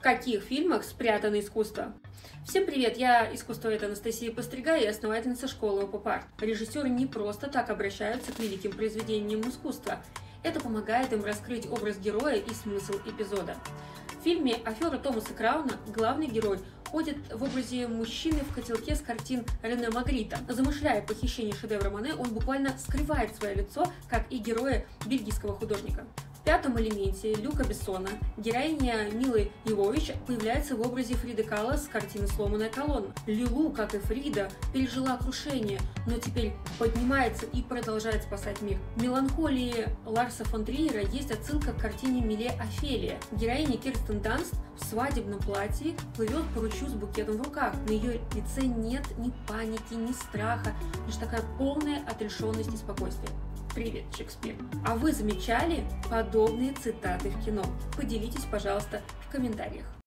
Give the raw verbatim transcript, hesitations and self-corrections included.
каких фильмах спрятано искусство? Всем привет, я искусствовед Анастасия Постригай и основательница школы ОПП-Арт. Режиссеры не просто так обращаются к великим произведениям искусства. Это помогает им раскрыть образ героя и смысл эпизода. В фильме «Афера Томаса Крауна» главный герой ходит в образе мужчины в котелке с картин Рене Магрита. Замышляя похищение шедевра Мане, он буквально скрывает свое лицо, как и герои бельгийского художника. В «Пятом элементе» Люка Бессона героиня Милы Йовович появляется в образе Фриды Кало с картины «Сломанная колонна». Лилу, как и Фрида, пережила крушение, но теперь поднимается и продолжает спасать мир. В «Меланхолии» Ларса фон Триера есть отсылка к картине Миле «Офелия». Героиня Кирстен Данст в свадебном платье плывет по ручью с букетом в руках. На ее лице нет ни паники, ни страха, лишь такая полная отрешенность и спокойствие. Привет, Шекспир! А вы замечали подобные цитаты в кино? Поделитесь, пожалуйста, в комментариях.